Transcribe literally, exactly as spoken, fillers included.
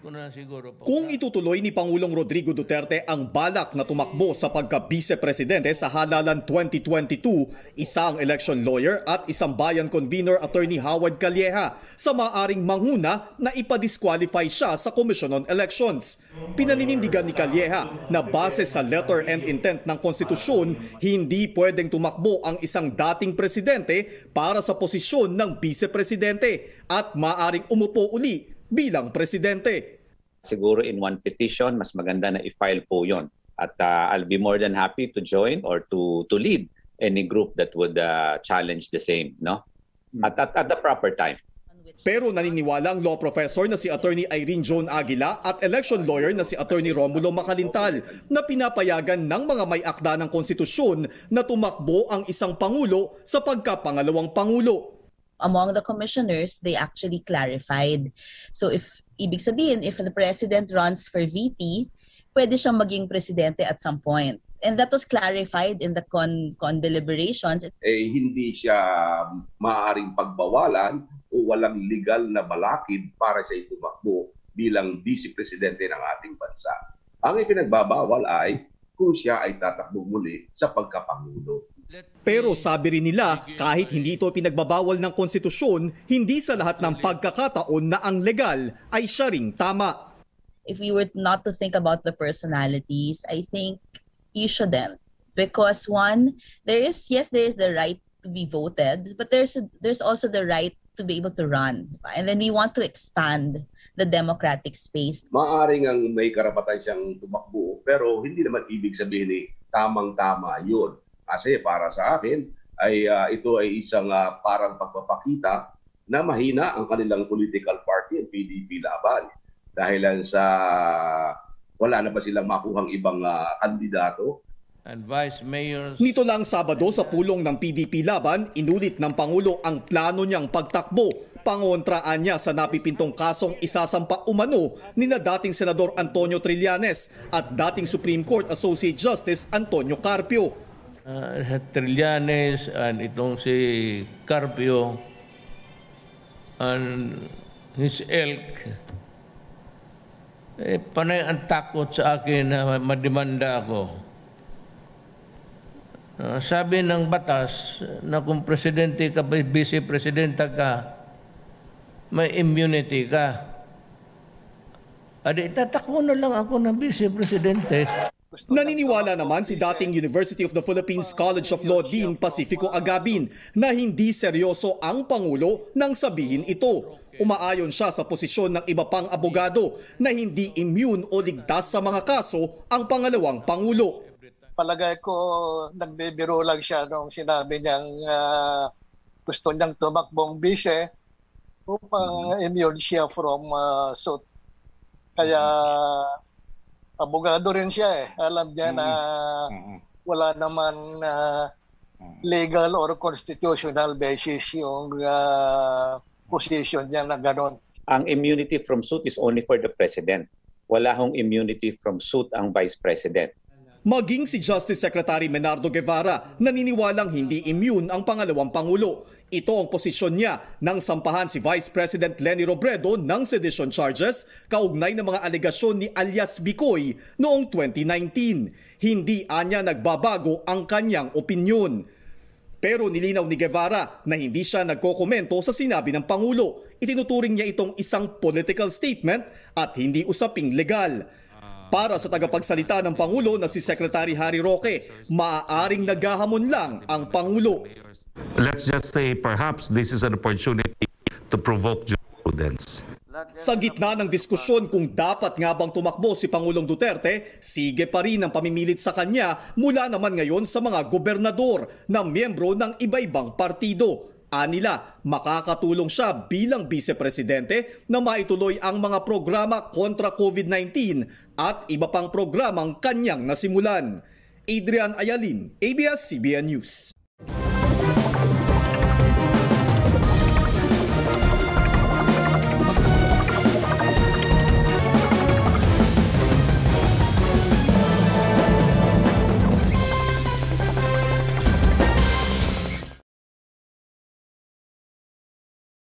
ko na siguro. Kung itutuloy ni Pangulong Rodrigo Duterte ang balak na tumakbo sa pagka-vice-presidente sa halalan twenty twenty-two, isa ang election lawyer at isang bayan convener Attorney Howard Calleja sa maaring manghuna na ipadisqualify siya sa Commission on Elections. Pinaninindigan ni Calleja na base sa letter and intent ng konstitusyon, hindi pwedeng tumakbo ang isang dating presidente para sa posisyon ng vice-presidente at maaring umupo uli bilang presidente. Siguro in one petition, mas maganda na i-file po yon. At uh, I'll be more than happy to join or to to lead any group that would uh, challenge the same, no? At, at, at the proper time. Pero naniniwala ang law professor na si Attorney Irene Joan Aguila at election lawyer na si Attorney Romulo Macalintal na pinapayagan ng mga may akda ng konstitusyon na tumakbo ang isang pangulo sa pagkapangalawang pangulo. Among the commissioners, they actually clarified. So if ibig sabihin, if the president runs for V P, pwede siyang maging presidente at some point. And that was clarified in the con, con deliberations. Eh, hindi siya maaaring pagbawalan o walang legal na balakid para siya tumakbo bilang vice-presidente ng ating bansa. Ang ipinagbabawal ay kung siya ay tatakbo muli sa pagkapangulo. Pero sabi rin nila, kahit hindi ito pinagbabawal ng konstitusyon, hindi sa lahat ng pagkakataon na ang legal ay siya ring tama. If we were not to think about the personalities, I think you shouldn't. Because one, there is, yes, there is the right to be voted, but there's a, there's also the right to be able to run. And then we want to expand the democratic space. Maaring ang may karapatan siyang tumakbo, pero hindi naman ibig sabihin ni tamang-tama yun. Kasi para sa akin, ay uh, ito ay isang uh, parang pagpapakita na mahina ang kanilang political party, ang P D P Laban. Dahil sa wala na ba silang makuhang ibang uh, kandidato? And vice mayors. Nito lang Sabado sa pulong ng P D P Laban, inulit ng Pangulo ang plano niyang pagtakbo. Pangontraan niya sa napipintong kasong isasampa umano ni na dating Senador Antonio Trillanes at dating Supreme Court Associate Justice Antonio Carpio. Uh, Trillanes and itong si Carpio and his ilk, eh, panay ang takot sa akin na mademanda ako. Uh, sabi ng batas na kung presidente ka, vice-presidente ka, may immunity ka. Adi, tatakbo na lang ako ng vice-presidente. Naniniwala naman si dating University of the Philippines College of Law Dean Pacifico Agabin na hindi seryoso ang Pangulo nang sabihin ito. Umaayon siya sa posisyon ng iba pang abogado na hindi immune o ligtas sa mga kaso ang pangalawang Pangulo. Palagay ko nagbibiro lang siya nung sinabi niyang uh, gusto niyang tumakbong bise upang immune siya from uh, suit. Kaya abogado rin siya eh. Alam niya na wala naman uh, legal or constitutional basis yung uh, position niya na gano'n. Ang immunity from suit is only for the president. Wala hong immunity from suit ang vice president. Maging si Justice Secretary Menardo Guevara naniniwalang hindi immune ang pangalawang Pangulo. Ito ang posisyon niya nang sampahan si Vice President Leni Robredo ng sedition charges kaugnay ng mga alegasyon ni alias Bicoy noong twenty nineteen. Hindi anya nagbabago ang kanyang opinyon. Pero nilinaw ni Guevara na hindi siya nagkokomento sa sinabi ng Pangulo. Itinuturing niya itong isang political statement at hindi usaping legal. Para sa tagapagsalita ng Pangulo na si Secretary Harry Roque, maaaring naghahamon lang ang Pangulo. Let's just say perhaps this is an opportunity to provoke jurisprudence. Sa gitna ng diskusyon kung dapat nga bang tumakbo si Pangulong Duterte, sige pa rin ang pamimilit sa kanya mula naman ngayon sa mga gobernador na miyembro ng iba-ibang partido. Anila, makakatulong siya bilang vice-presidente na maituloy ang mga programa kontra COVID nineteen at iba pang programang kanyang nasimulan. Adrian Ayalin, A B S C B N News.